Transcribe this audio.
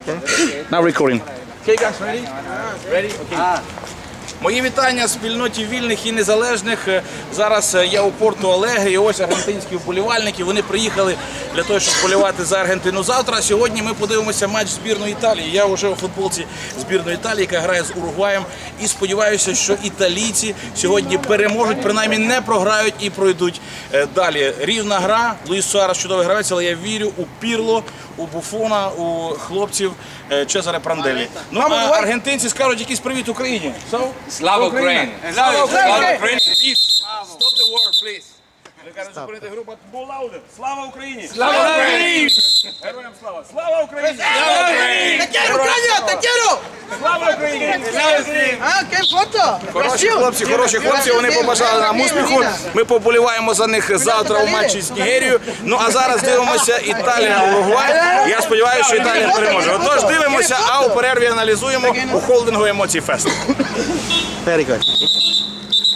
Now recording. Okay, guys, ready? Ready? Okay. Мої вітання спільноті вільних і незалежних. Зараз я у Порту Алегрі, і ось аргентинські вболівальники. Вони приїхали для того, щоб вболівати за Аргентину завтра. Сьогодні ми подивимося матч збірної Італії. Я вже у футболці збірної Італії, яка грає з Уругваєм. І сподіваюся, що італійці сьогодні переможуть, принаймні не програють і пройдуть далі. Рівна гра. Луїс Суарес чудовий гравець, але я вірю у Пірло, у Буфона, у хлопців Чезаре Пранделлі. Ну, а аргентинці скажуть якийсь привіт Україні. Слава Україні! Слава Україні! Stop the war, please. Ви кажете, зупинити групу Булауден. Слава Україні! Слава Україні! Героям слава! Слава Україні! Слава Україні! ¡Te quiero, Ucrania! ¡Te quiero! Слава Україні! ¡Ah, qué foto! Хороші хлопці, вони побажали нам успіху. Ми поболіваємо за них завтра у матчі з Нігерією. Ну а зараз дивимося Італія-Уругвай. Я сподіваюся, що Італія переможе. Отож, дивимося, а у перерві аналізуємо у холдингу «Емоцій Фест». Very good.